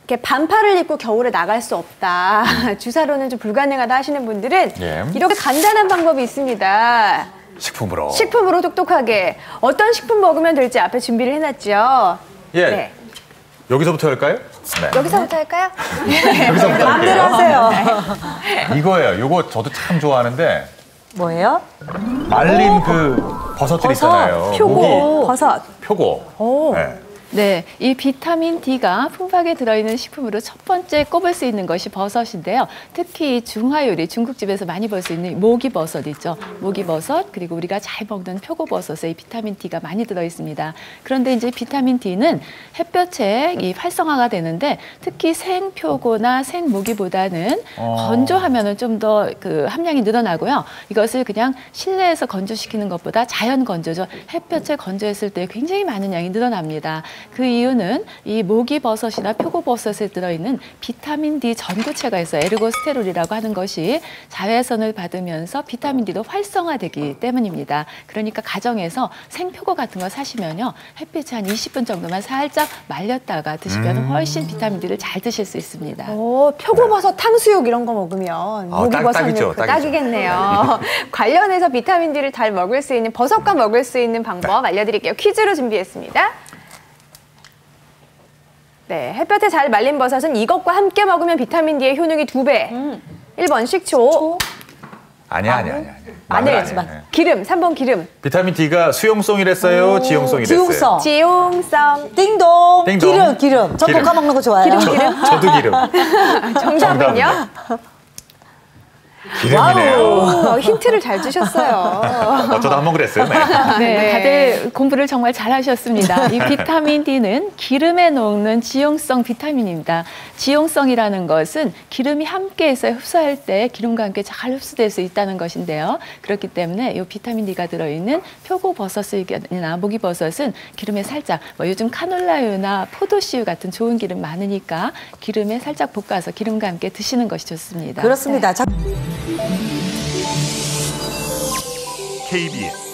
이렇게 반팔을 입고 겨울에 나갈 수 없다. 주사로는 좀 불가능하다 하시는 분들은 예. 이렇게 간단한 방법이 있습니다. 식품으로. 식품으로 똑똑하게. 어떤 식품 먹으면 될지 앞에 준비를 해놨죠. 예. 네. 여기서부터 할까요? 네. 여기서부터 할까요? 여기서부터 마음대로 할게요. 하세요. 이거예요. 이거 저도 참 좋아하는데 뭐예요? 말린 그 버섯들 있잖아요. 표고. 버섯. 표고. 오. 네. 네, 이 비타민 D가 풍부하게 들어있는 식품으로 첫 번째 꼽을 수 있는 것이 버섯인데요. 특히 중화요리, 중국집에서 많이 볼 수 있는 모기버섯 있죠. 모기버섯, 그리고 우리가 잘 먹는 표고버섯에 이 비타민 D가 많이 들어있습니다. 그런데 이제 비타민 D는 햇볕에 이 활성화가 되는데 특히 생표고나 생모기보다는 건조하면은 좀 더 그 함량이 늘어나고요. 이것을 그냥 실내에서 건조시키는 것보다 자연 건조죠. 햇볕에 건조했을 때 굉장히 많은 양이 늘어납니다. 그 이유는 이 모기버섯이나 표고버섯에 들어있는 비타민 D 전구체가 있어요. 에르고스테롤이라고 하는 것이 자외선을 받으면서 비타민 D도 활성화되기 때문입니다. 그러니까 가정에서 생표고 같은 거 사시면요. 햇빛에 한 20분 정도만 살짝 말렸다가 드시면 훨씬 비타민 D를 잘 드실 수 있습니다. 오, 표고버섯 탕수육 이런 거 먹으면 모기버섯은 딱이겠네요. 관련해서 비타민 D를 잘 먹을 수 있는 버섯과 먹을 수 있는 방법 알려드릴게요. 퀴즈로 준비했습니다. 네, 햇볕에 잘 말린 버섯은 이것과 함께 먹으면 비타민 D의 효능이 2배. 1번 식초. 아니야. 마늘, 아니야. 기름, 3번 기름. 비타민 D가 수용성이랬어요? 지용성이랬어요? 지용성. 지용성. 띵동. 띵동. 기름. 저 기름. 볶아 먹는 거 좋아해요. 저도 기름. 정답은요? 기름이네요. 힌트를 잘 주셨어요. 저도 한번 그랬어요. 네. 네, 다들 공부를 정말 잘하셨습니다. 이 비타민 D는 기름에 녹는 지용성 비타민입니다. 지용성이라는 것은 기름이 함께해서 흡수할 때 기름과 함께 잘 흡수될 수 있다는 것인데요. 그렇기 때문에 이 비타민 D가 들어있는 표고버섯이나 모기버섯은 기름에 살짝, 요즘 카놀라유나 포도씨유 같은 좋은 기름 많으니까 기름에 살짝 볶아서 기름과 함께 드시는 것이 좋습니다. 그렇습니다. KBS